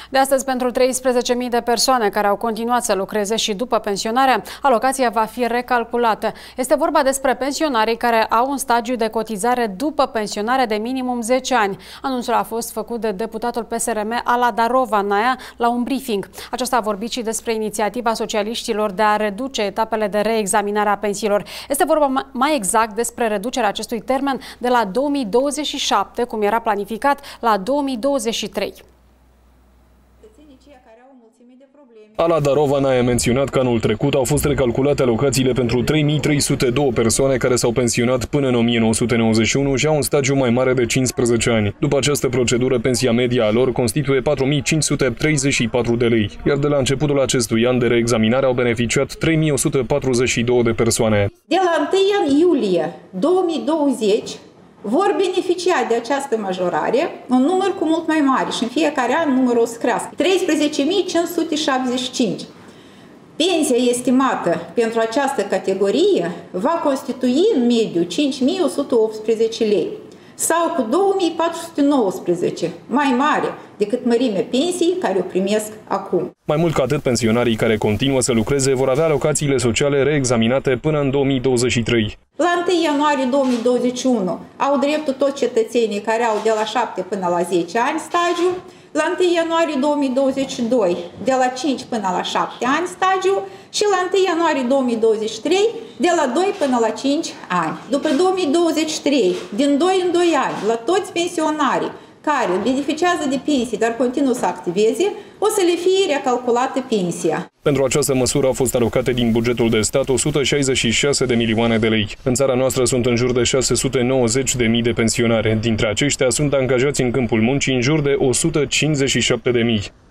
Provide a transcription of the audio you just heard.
De astăzi, pentru 13.000 de persoane care au continuat să lucreze și după pensionare, alocația va fi recalculată. Este vorba despre pensionarii care au un stagiu de cotizare după pensionare de minimum 10 ani. Anunțul a fost făcut de deputatul PSRM Ala Darova-Naia la un briefing. Aceasta a vorbit și despre inițiativa socialiștilor de a reduce etapele de reexaminare a pensiilor. Este vorba mai exact despre reducerea acestui termen de la 2027, cum era planificat, la 2023. Ala Darova-Naia a menționat că anul trecut au fost recalculate alocațiile pentru 3.302 persoane care s-au pensionat până în 1991 și au un stagiu mai mare de 15 ani. După această procedură, pensia media a lor constituie 4.534 de lei, iar de la începutul acestui an de reexaminare au beneficiat 3.142 de persoane. De la 1 iulie 2020 vor beneficia de această majorare un număr cu mult mai mare și în fiecare an numărul o să crească. 13.575. Pensia estimată pentru această categorie va constitui în mediu 5.118 lei sau cu 2.419, mai mare decât mărimea pensiei care o primesc acum. Mai mult ca atât, pensionarii care continuă să lucreze vor avea alocațiile sociale reexaminate până în 2023. La 1 ianuarie 2021 au dreptul toți cetățenii care au de la 7 până la 10 ani stagiu, la 1 ianuarie 2022 de la 5 până la 7 ani stagiu și la 1 ianuarie 2023 de la 2 până la 5 ani. După 2023, din 2 în 2 ani, la toți pensionarii care beneficiază de pensii, dar continuă să activeze, o să le fie recalculată pensia. Pentru această măsură au fost alocate din bugetul de stat 166 de milioane de lei. În țara noastră sunt în jur de 690.000 de pensionari. Dintre aceștia sunt angajați în câmpul muncii în jur de 157.000.